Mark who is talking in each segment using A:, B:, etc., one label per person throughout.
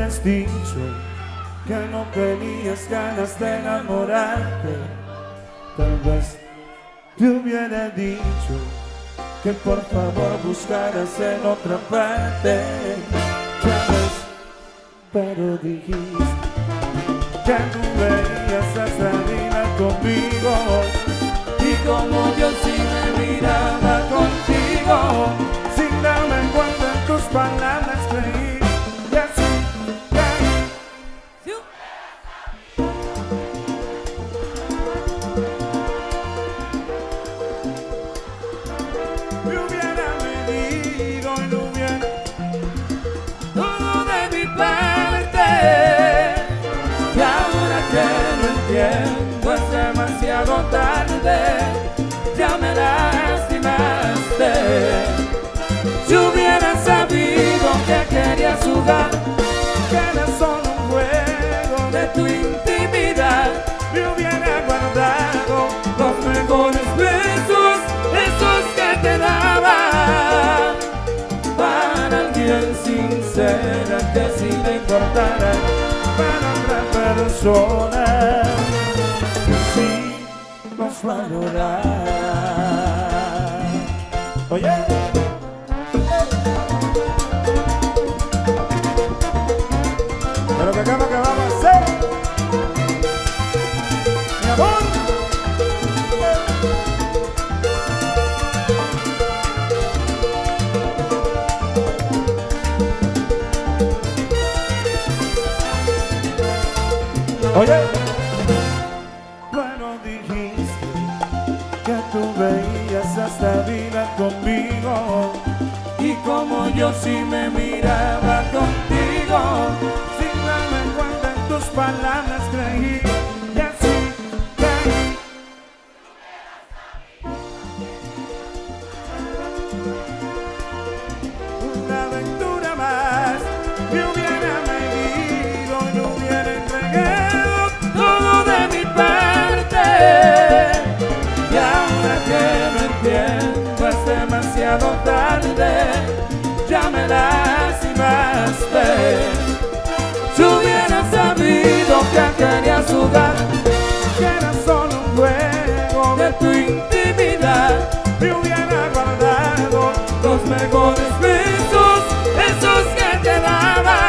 A: hubieras dicho que no tenías ganas de enamorarte, tal vez te hubiera dicho que por favor buscaras en otra parte. Ya ves, pero dijiste que tú veías hasta arriba conmigo, y como yo sí me miraba contigo, sin darme cuenta en tus palabras creí, y así caí. Me hubiera venido y no hubiera todo de mi parte, y ahora que lo entiendo es demasiado tarde, ya me lastimaste. Si hubiera sabido que querías jugar, que era solo un juego de tu intimidad, me hubiera guardado los mejores besos, esos que te daba, para alguien sincera que sí le importara, para otra persona que sí nos valorara. Oye, pero que acaba que vamos a hacer, mi amor. Oye, bueno, dijiste que tú veías hasta vida conmigo, y como yo sí me miraba contigo, sin darme cuenta en tus palabras creí, y así caí. Una aventura más me hubiera medido y no hubiera entregado todo de mi parte, y ahora que no entiendo es demasiado tarde, ya me lastimaste. Si hubiera sabido que querías jugar, que era solo un juego de tu intimidad, me hubiera guardado los mejores besos, esos que te daba,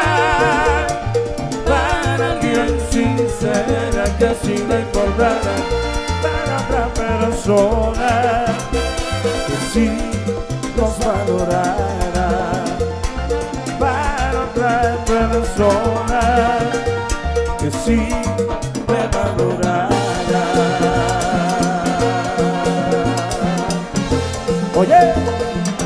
A: para alguien sincera que sí le importara, para otra persona que sí nos valorara, para otra persona que sí me valorara. Oye.